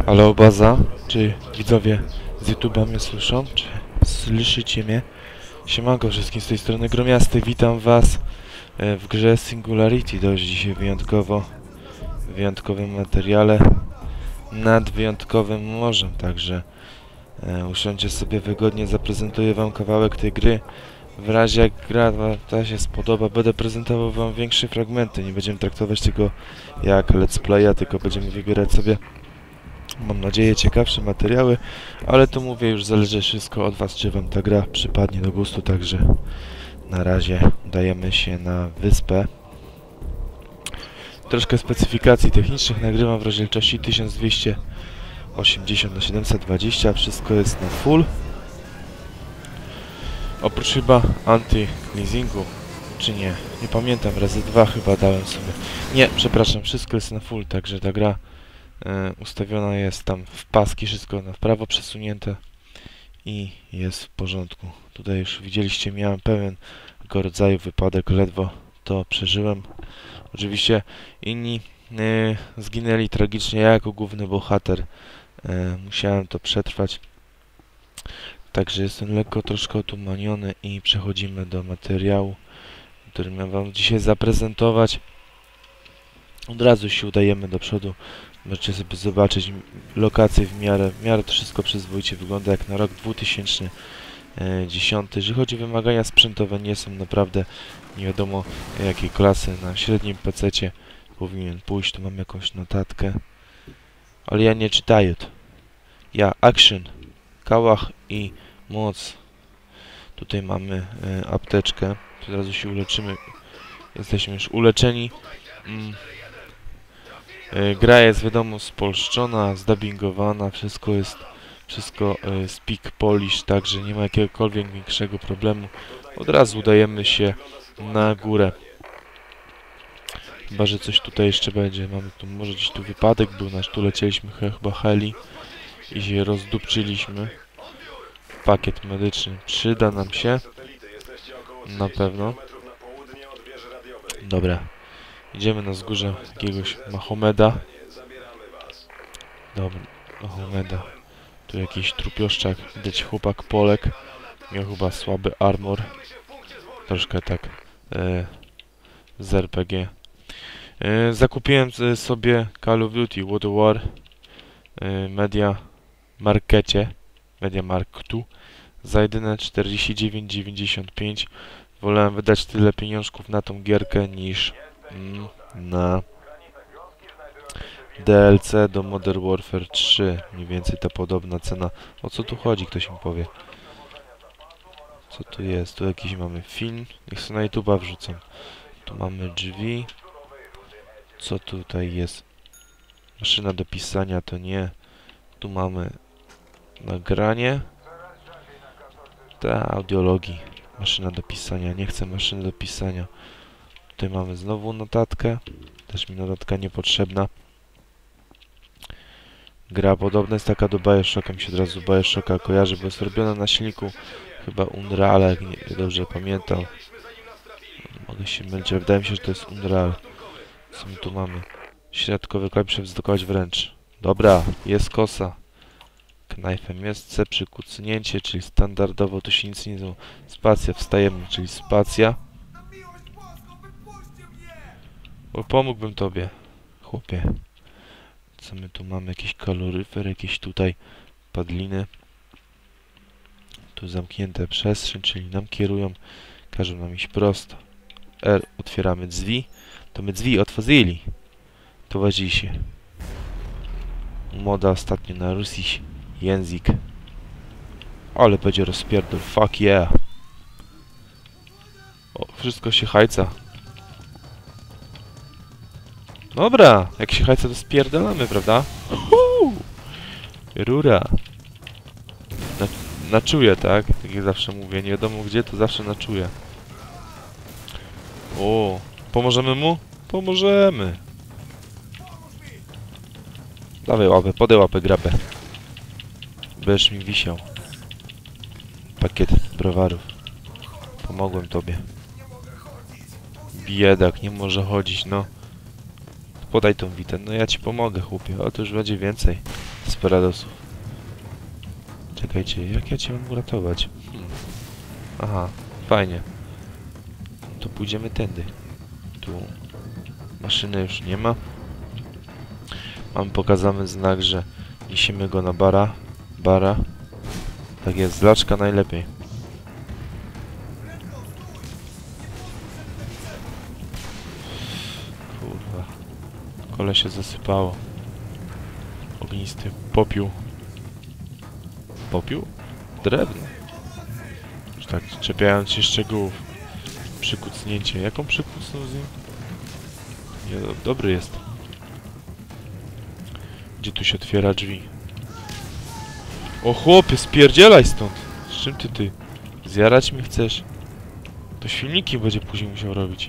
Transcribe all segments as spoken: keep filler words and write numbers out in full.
Halo baza, czy widzowie z YouTube'a mnie słyszą? Czy słyszycie mnie? Siemanko wszystkim, z tej strony Gromiasty, witam was w grze Singularity, dość dzisiaj wyjątkowo, w wyjątkowym materiale nad wyjątkowym morzem, także e, usiądźcie sobie wygodnie, zaprezentuję wam kawałek tej gry. W razie jak gra ta się spodoba, będę prezentował wam większe fragmenty, nie będziemy traktować tego jak let's playa, tylko będziemy wybierać sobie, mam nadzieję, ciekawsze materiały, ale tu mówię, już zależy wszystko od was, czy wam ta gra przypadnie do gustu, także na razie udajemy się na wyspę. Troszkę specyfikacji technicznych nagrywam w rozdzielczości tysiąc dwieście osiemdziesiąt na siedemset dwadzieścia, wszystko jest na full. Oprócz chyba anti-leasingu, czy nie, nie pamiętam, razy dwa chyba dałem sobie. Nie, przepraszam, wszystko jest na full, także ta gra e, ustawiona jest tam w paski, wszystko na prawo przesunięte i jest w porządku. Tutaj już widzieliście, miałem pewien rodzaju wypadek, ledwo to przeżyłem. Oczywiście inni e, zginęli tragicznie, ja jako główny bohater e, musiałem to przetrwać. Także jestem lekko troszkę otumaniony i przechodzimy do materiału, który miałem wam dzisiaj zaprezentować. Od razu się udajemy do przodu. Możecie sobie zobaczyć lokacje w miarę, w miarę to wszystko przyzwoicie wygląda jak na rok dwa tysiące dziesiąty. Jeżeli chodzi o wymagania sprzętowe, nie są naprawdę nie wiadomo jakiej klasy. Na średnim pececie powinien pójść. Tu mam jakąś notatkę, ale ja nie czytaję to. Ja action, kałach i moc. Tutaj mamy e, apteczkę. Od razu się uleczymy. Jesteśmy już uleczeni. Mm. E, gra jest wiadomo spolszczona, zdubbingowana. Wszystko jest wszystko e, speak Polish, także nie ma jakiegokolwiek większego problemu. Od razu udajemy się na górę. Chyba że coś tutaj jeszcze będzie. Mamy tu, może gdzieś tu wypadek był nasz. Tu lecieliśmy chyba heli i się rozdupczyliśmy. Pakiet medyczny przyda nam się na pewno. Dobra, idziemy na wzgórze jakiegoś Mahomeda. Dobra, Mahomeda. Tu jakiś trupioszczak, widać chłopak Polek. Miał chyba słaby armor. Troszkę tak e, z er pe gie. E, zakupiłem sobie Call of Duty World War e, Media Markecie. Media Marktu za jedyne czterdzieści dziewięć dziewięćdziesiąt pięć. Wolałem wydać tyle pieniążków na tą gierkę niż mm, na de el ce do Modern Warfare trzy. Mniej więcej ta podobna cena. O co tu chodzi, ktoś mi powie. Co tu jest? Tu jakiś mamy film. Niech sobie na YouTube'a wrzucam. Tu mamy drzwi. Co tutaj jest? Maszyna do pisania to nie. Tu mamy nagranie. Ta audiologii. Maszyna do pisania. Nie chcę maszyny do pisania. Tutaj mamy znowu notatkę. Też mi notatka niepotrzebna. Gra podobna jest taka do Bioshocka. Mi się od razu Bioshocka kojarzy, bo jest robiona na silniku chyba Unreal, jak nie dobrze pamiętam. Mogę się mylić, ale wydaje mi się, że to jest Unreal. Co my tu mamy? Środkowy klawisz wzdokować wręcz. Dobra, jest kosa. Knifem jest C, przykucnięcie, czyli standardowo, tu się nic nie dzieje. Spacja, wstajemy, czyli spacja. Bo pomógłbym tobie, chłopie. Co my tu mamy? Jakiś kaloryfer, jakieś tutaj padliny. Tu zamknięte przestrzeń, czyli nam kierują, każą nam iść prosto. R, otwieramy drzwi. To my drzwi otworzyli. To wadzi się. Moda ostatnio na Rusi język. Ale będzie rozpierdol. Fuck yeah. O, wszystko się hajca. Dobra, jak się hajca to spierdolamy, prawda? Uhu! Rura. Na, na czuje, tak? Jak ja zawsze mówię, nie wiadomo gdzie, to zawsze na czuje. O, pomożemy mu? Pomożemy. Dawaj łapę, podaj łapę, grabę. Będziesz mi wisiał. Pakiet browarów. Pomogłem tobie. Biedak, nie może chodzić, no. podaj tą witę. No ja ci pomogę, chłopie, ale to już będzie więcej Desperadosów. Czekajcie, jak ja cię mam uratować? Hmm. Aha, fajnie. To pójdziemy tędy. Tu maszyny już nie ma. Mam pokazany znak, że niesiemy go na bara. Bara. Tak jest, zlaczka najlepiej. Kurwa. Kole się zasypało. Ognisty popiół. Popiół? Drewno. Już tak, czepiając się szczegółów. Przykucnięcie. Jaką przykucnął z nim? Nie, do, dobry jest. Gdzie tu się otwiera drzwi? O chłopie, spierdzielaj stąd! Z czym ty ty? Zjarać mnie chcesz? To silniki będzie później musiał robić.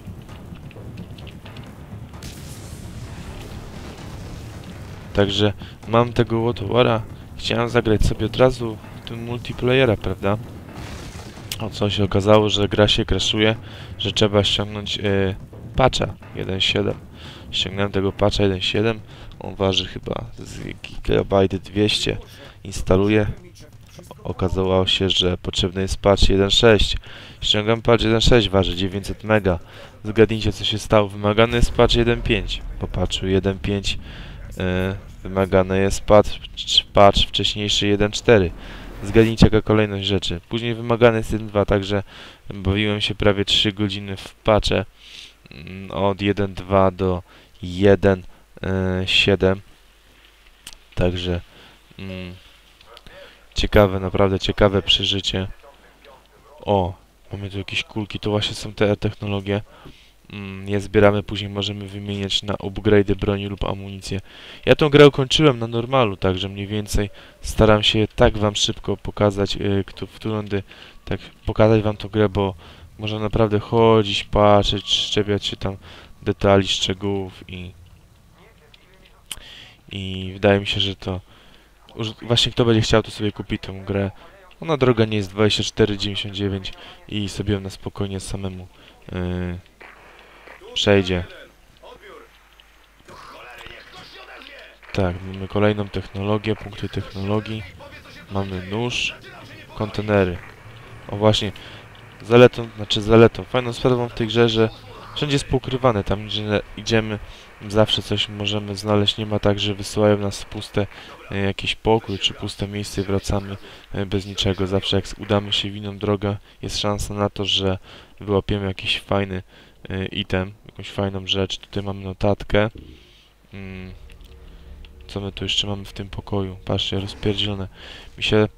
Także mam tego Łotowara. Chciałem zagrać sobie od razu w tym multiplayera, prawda? O co się okazało, że gra się crashuje, że trzeba ściągnąć yy, patcha jeden siedem. Ściągnąłem tego patcha jeden siedem. On waży chyba z gigabajt dwieście. Instaluję. Okazało się, że potrzebny jest patch jeden sześć. Ściągam patch jeden sześć, waży dziewięćset mega. Zgadnijcie, co się stało. Wymagany jest patch jeden pięć. Po patchu jeden pięć yy, wymagany jest patch, patch wcześniejszy jeden cztery. Zgadnijcie, jaka kolejność rzeczy. Później wymagany jest jeden dwa, także bawiłem się prawie trzy godziny w patche. Yy, od jeden dwa do jeden siedem. Także mm, ciekawe, naprawdę ciekawe przeżycie. O, mamy tu jakieś kulki, to właśnie są te technologie. Mm, je zbieramy, później możemy wymieniać na upgrade'y broni lub amunicję. Ja tą grę ukończyłem na normalu, także mniej więcej staram się tak wam szybko pokazać, yy, kto, w którędy, tak pokazać wam tą grę, bo można naprawdę chodzić, patrzeć, szczepiać się tam detali, szczegółów i I wydaje mi się, że to... Właśnie kto będzie chciał, to sobie kupi tę grę. Ona droga nie jest dwadzieścia cztery dziewięćdziesiąt dziewięć i sobie na spokojnie samemu yy, przejdzie. Tak, mamy kolejną technologię, punkty technologii. Mamy nóż, kontenery. O właśnie, zaletą, znaczy zaletą. Fajną sprawą w tej grze, że wszędzie jest poukrywane. Tam gdzie idziemy, zawsze coś możemy znaleźć. Nie ma tak, że wysyłają nas w puste e, jakiś pokój czy puste miejsce i wracamy e, bez niczego. Zawsze jak udamy się w inną drogę, jest szansa na to, że wyłapiemy jakiś fajny e, item, jakąś fajną rzecz. Tutaj mamy notatkę. Mm. Co my tu jeszcze mamy w tym pokoju? Patrzcie, rozpierdzielone. Mi się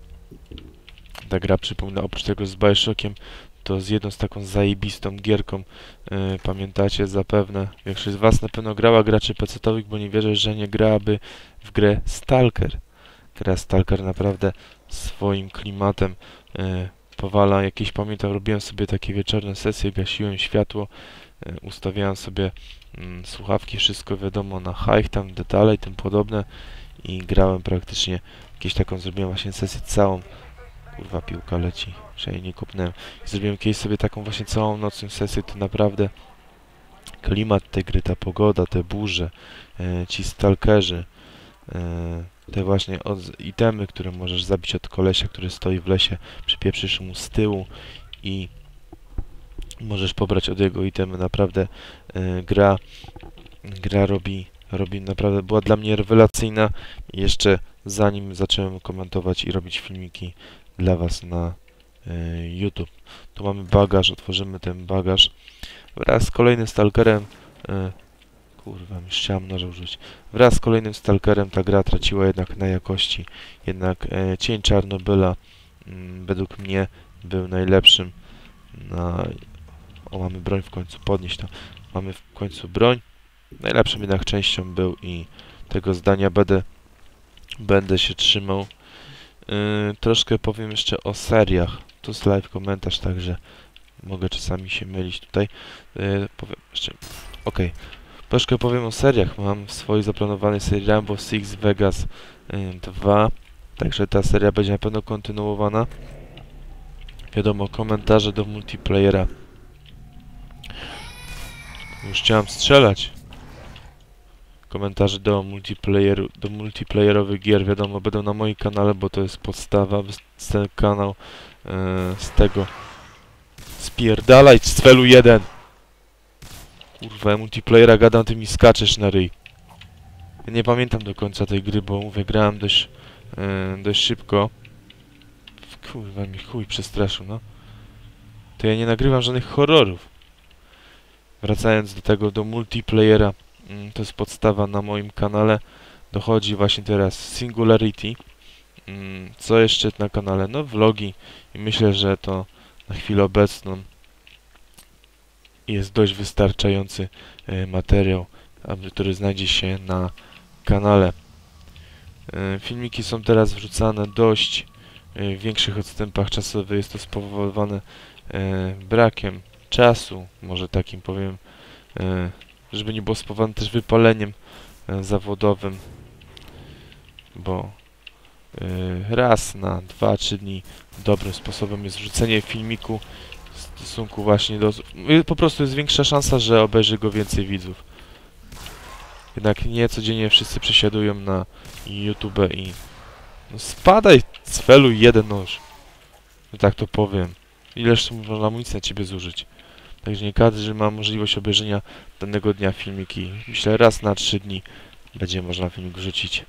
ta gra przypomina, oprócz tego z Bioshockiem, to z jedną z taką zajebistą gierką, yy, pamiętacie zapewne, większość z was na pewno grała, graczy pecetowych, bo nie wierzę, że nie grałaby w grę Stalker. Gra Stalker naprawdę swoim klimatem yy, powala. Jakieś, pamiętam, robiłem sobie takie wieczorne sesje, gasiłem światło, yy, ustawiałem sobie yy, słuchawki, wszystko wiadomo na high, tam detale i tym podobne i grałem praktycznie, jakieś taką zrobiłem właśnie sesję całą. Kurwa, piłka leci, że jej nie kopnąłem. Zrobiłem kiedyś sobie taką właśnie całą nocną sesję, to naprawdę klimat tej gry, ta pogoda, te burze, e, ci stalkerzy, e, te właśnie od, itemy, które możesz zabić od kolesia, który stoi w lesie, przypieprzysz mu z tyłu i możesz pobrać od jego itemy. Naprawdę e, gra, gra robi, robi naprawdę, była dla mnie rewelacyjna i jeszcze zanim zacząłem komentować i robić filmiki dla was na y, YouTube. Tu mamy bagaż, otworzymy ten bagaż wraz z kolejnym stalkerem. Y, kurwa, już chciałem noża użyć. Wraz z kolejnym stalkerem ta gra traciła jednak na jakości. Jednak y, Cień Czarnobyla y, według mnie był najlepszym. Na... O, mamy broń w końcu, podnieść to. Mamy w końcu broń. Najlepszą jednak częścią był i tego zdania będę, będę się trzymał. Yy, troszkę powiem jeszcze o seriach. Tu jest live komentarz, także mogę czasami się mylić tutaj. Yy, powiem jeszcze... Okej. Okay. Troszkę powiem o seriach. Mam w swojej zaplanowanej serii Rainbow Six Vegas yy, dwa. Także ta seria będzie na pewno kontynuowana. Wiadomo, komentarze do multiplayera. Już chciałem strzelać. komentarze do multiplayeru, do multiplayerowych gier, wiadomo, będą na moim kanale, bo to jest podstawa, ten kanał yy, z tego spierdalaj, Cfelu jeden! Kurwa, ja multiplayera gadam, ty mi skaczesz na ryj. Ja nie pamiętam do końca tej gry, bo mówię, grałem dość, yy, dość szybko. Kurwa, mi chuj przestraszył, no. To ja nie nagrywam żadnych horrorów. Wracając do tego, do multiplayera, yy, to jest podstawa na moim kanale. Dochodzi właśnie teraz Singularity. Yy, co jeszcze na kanale? No, vlogi. I myślę, że to na chwilę obecną jest dość wystarczający y, materiał, aby, który znajdzie się na kanale. Y, filmiki są teraz wrzucane dość y, w większych odstępach czasowych. Jest to spowodowane y, brakiem czasu, może takim powiem, y, żeby nie było spowodowane też wypaleniem y, zawodowym, bo y, raz na dwa trzy dni dobrym sposobem jest wrzucenie filmiku w stosunku właśnie do... Po prostu jest większa szansa, że obejrzy go więcej widzów. Jednak nie codziennie wszyscy przesiadują na YouTube i... No spadaj, Cfelu jeden nóż. No tak to powiem. Ileż można amunicji na ciebie zużyć. Także nie każdy ma możliwość obejrzenia danego dnia filmiki. Myślę, raz na trzy dni będzie można filmik wrzucić.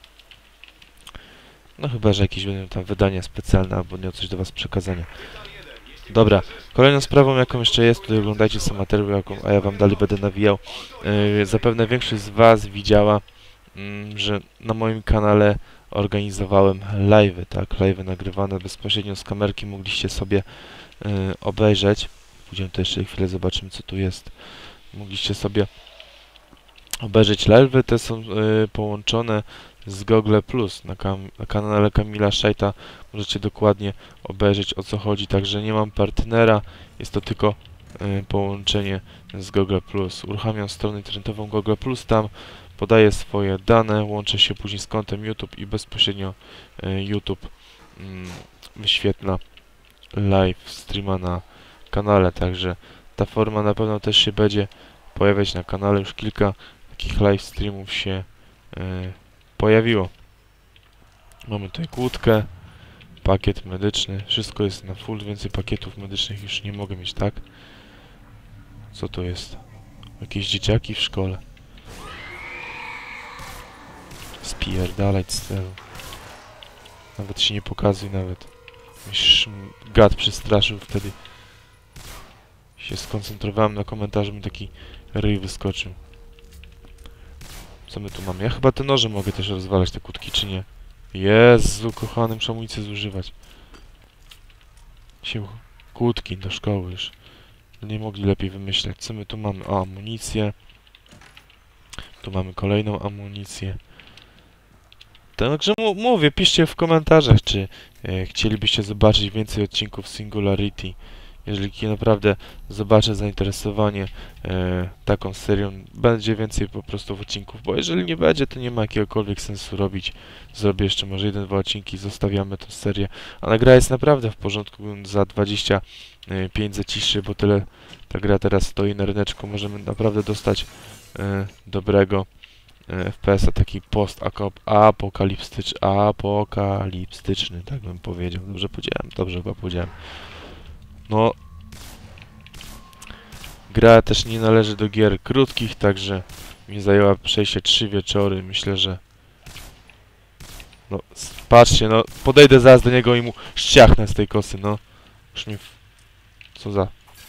No chyba, że jakieś będą tam wydania specjalne albo miał coś do was przekazania. Dobra, kolejną sprawą jaką jeszcze jest, tutaj oglądajcie sam materiał, jaką, a ja wam dalej będę nawijał. Yy, zapewne większość z was widziała, yy, że na moim kanale organizowałem live'y, tak, live'y nagrywane bezpośrednio z kamerki, mogliście sobie yy, obejrzeć. Pójdziemy to jeszcze chwilę, zobaczymy co tu jest. Mogliście sobie obejrzeć live'y, te są yy, połączone z Google Plus. Na, kam na kanale Kamila Szajta możecie dokładnie obejrzeć o co chodzi, także nie mam partnera, jest to tylko y, połączenie z Google Plus. Uruchamiam stronę internetową Google Plus, tam podaję swoje dane, łączę się później z kontem YouTube i bezpośrednio y, YouTube y, wyświetla live streama na kanale, także ta forma na pewno też się będzie pojawiać na kanale. Już kilka takich live streamów się y, pojawiło. Mamy tutaj kłódkę, pakiet medyczny, wszystko jest na full, więcej pakietów medycznych już nie mogę mieć, tak? Co to jest? Jakieś dzieciaki w szkole. Spierdalać z celu. Nawet się nie pokazuj, nawet. Już gad przestraszył wtedy. Się skoncentrowałem na komentarzu, mi taki ryj wyskoczył. Co my tu mamy? Ja chyba te noże mogę też rozwalać, te kłódki, czy nie? Jezu, kochany, muszę amunicję zużywać. Się kłódki do szkoły już. Nie mogli lepiej wymyśleć. Co my tu mamy? O, amunicję. Tu mamy kolejną amunicję. Także mówię, piszcie w komentarzach, czy e, chcielibyście zobaczyć więcej odcinków Singularity. Jeżeli naprawdę zobaczę zainteresowanie e, taką serią, będzie więcej po prostu odcinków, bo jeżeli nie będzie, to nie ma jakiegokolwiek sensu robić. Zrobię jeszcze może jeden, dwa odcinki, zostawiamy tę serię. A gra jest naprawdę w porządku, za dwadzieścia pięć zaciszy, bo tyle ta gra teraz stoi na ryneczku. Możemy naprawdę dostać e, dobrego e, F P S-a, taki post-apokalipstyczny, apokalipstyczny, tak bym powiedział. Dobrze powiedziałem? Dobrze chyba powiedziałem. No, gra też nie należy do gier krótkich, także mi zajęła przejście trzy wieczory. Myślę, że... No, patrzcie, no, podejdę zaraz do niego i mu ściachnę z tej kosy, no. Już mi... Co za...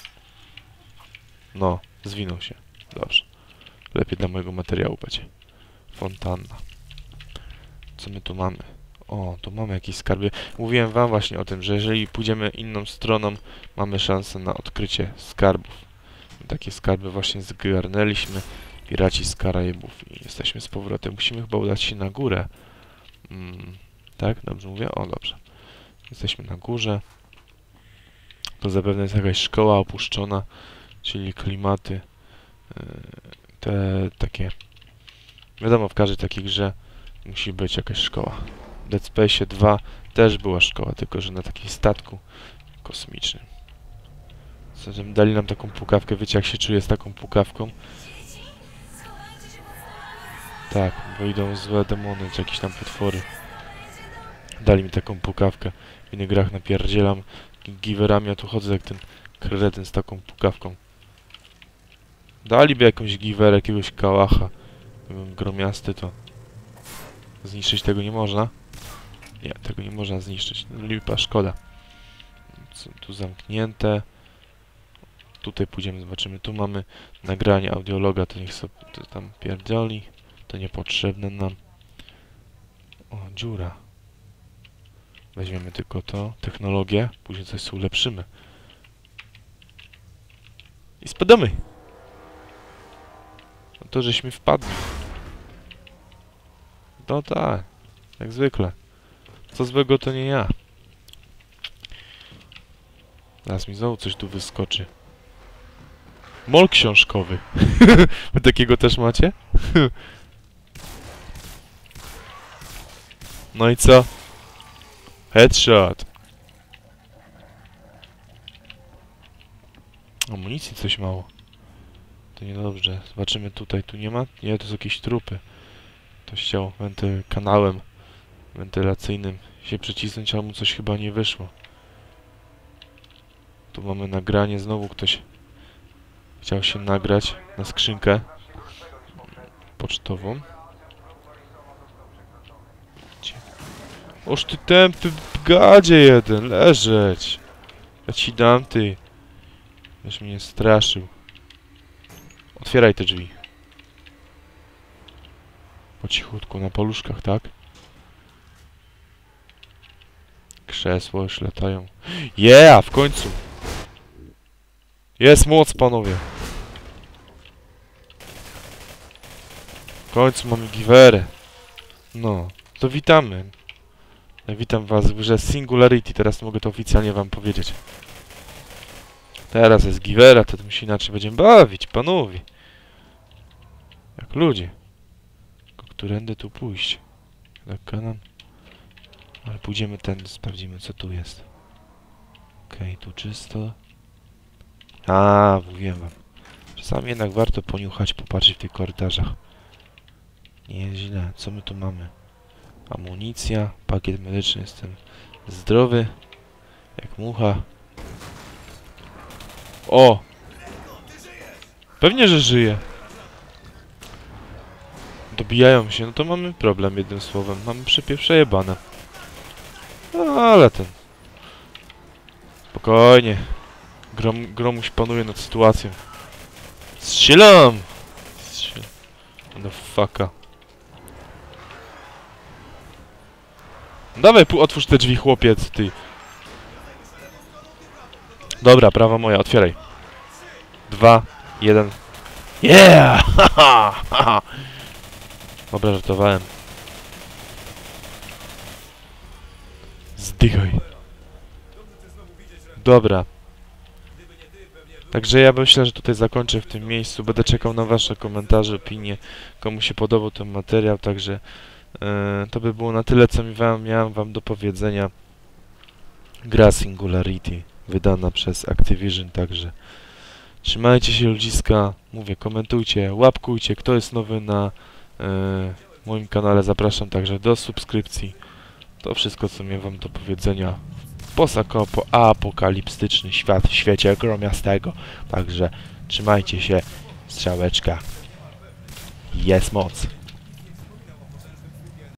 No, zwinął się. Dobrze. Lepiej dla mojego materiału będzie. Fontanna. Co my tu mamy? O, tu mamy jakieś skarby. Mówiłem wam właśnie o tym, że jeżeli pójdziemy inną stroną, mamy szansę na odkrycie skarbów. Takie skarby właśnie zgarnęliśmy. Piraci z Karaibów i jesteśmy z powrotem. Musimy chyba udać się na górę. Mm, tak? Dobrze mówię? O, dobrze. Jesteśmy na górze. To zapewne jest jakaś szkoła opuszczona, czyli klimaty. Yy, te takie... Wiadomo, w każdej takiej grze musi być jakaś szkoła. W Dead Space dwa też była szkoła, tylko że na takim statku kosmicznym. Zatem dali nam taką pukawkę, wiecie jak się czuję z taką pukawką? Tak, bo idą złe demony, czy jakieś tam potwory. Dali mi taką pukawkę. W innych grach napierdzielam giwerami, a tu chodzę jak ten kretyn z taką pukawką. Daliby jakąś giwerę, jakiegoś kałacha. Gdybym gromiasty, to zniszczyć tego nie można. Nie, tego nie można zniszczyć. Lipa, szkoda. Co tu zamknięte. Tutaj pójdziemy, zobaczymy. Tu mamy nagranie audiologa, to niech sobie to tam pierdzioli. To niepotrzebne nam. O, dziura. Weźmiemy tylko to, technologię, później coś sobie ulepszymy. I spadamy! No to żeśmy wpadli. No tak, jak zwykle. Co złego to nie ja. Zaraz mi znowu coś tu wyskoczy. Mol książkowy. Wy takiego też macie? No i co? Headshot. Amunicji coś mało. To niedobrze. Zobaczymy tutaj. Tu nie ma? Nie, to są jakieś trupy. To chciał wentyl kanałem wentylacyjnym się przycisnąć, ale mu coś chyba nie wyszło. Tu mamy nagranie. Znowu ktoś chciał się nagrać na skrzynkę pocztową. Oż ty tępy gadzie jeden, leżeć. Ja ci dam, ty. Już mnie straszył. Otwieraj te drzwi. Po cichutku, na paluszkach, tak? Krzesła już latają. Yeah, w końcu! Jest moc, panowie! W końcu mamy giwerę. No, to witamy. Witam was w grze Singularity, teraz mogę to oficjalnie wam powiedzieć. Teraz jest giwera, to my się inaczej będziemy bawić, panowie. Jak ludzie. Tylko którędy tu pójść? Tak, kanan. Ale pójdziemy tędy, sprawdzimy co tu jest. Okej, okay, tu czysto. A, mówiłem wam. Czasami jednak warto poniuchać, popatrzeć w tych korytarzach. Nie jest źle. Co my tu mamy? Amunicja, pakiet medyczny, jestem zdrowy, jak mucha. O! Pewnie, że żyje. Dobijają się, no to mamy problem, jednym słowem. Mamy przepiew przejebane. No, ale ten... Spokojnie. Grom, Gromuś panuje nad sytuacją. Strzelam! Strzelam. No fucka. Dawaj, otwórz te drzwi, chłopiec, ty. Dobra, prawa moja, otwieraj. Dwa, jeden. Yeah! Haha! Haha! Dobra, żartowałem. Zdychaj. Dobra. Także ja myślę, że tutaj zakończę w tym miejscu. Będę czekał na wasze komentarze, opinie. Komu się podobał ten materiał, także... Yy, to by było na tyle, co mi wam, miałem wam do powiedzenia. Gra Singularity, wydana przez Activision, także trzymajcie się, ludziska, mówię, komentujcie, łapkujcie, kto jest nowy na yy, moim kanale, zapraszam także do subskrypcji. To wszystko, co miałem wam do powiedzenia. Post-apokaliptyczny świat w świecie gromiastego, także trzymajcie się, strzałeczka, jest moc.